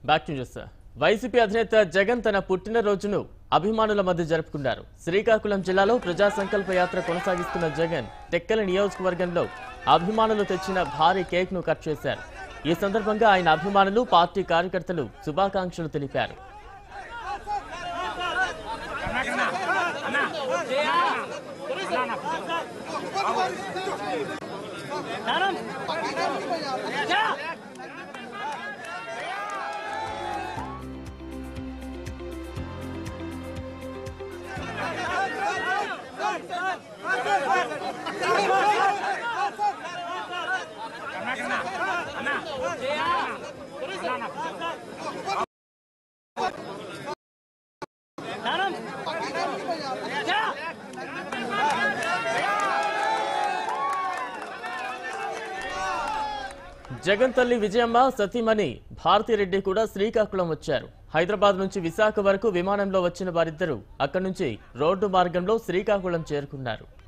Back to news. YCP అధినేత జగన్ తన పుట్టినరోజును అభిమానుల మధ్య జరుపుకున్నారు. శ్రీకాకుళం జిల్లాలో ప్రజా సంకల్ప యాత్ర కొనసాగిస్తున్న జగన్ టెక్కలి నియోజకవర్గంలో అభిమానులు తెచ్చిన భారీ కేక్ ను కట్ చేశారు. ఈ సందర్భంగా ఆయన అభిమానులు, పార్టీ కార్యకర్తలు శుభాకాంక్షలు తెలిపారు. జగన్ తల్లి విజయమ్మ సతీమణి భారతిరెడ్డి కూడా శ్రీకాకుళం వచ్చారు. హైదరాబాద్ నుంచి విశాఖ వరకు విమానంలో వచ్చిన వారిద్దరూ అక్కడి నుంచి రోడ్డు మార్గంలో శ్రీకాకుళం చేరుకున్నారు.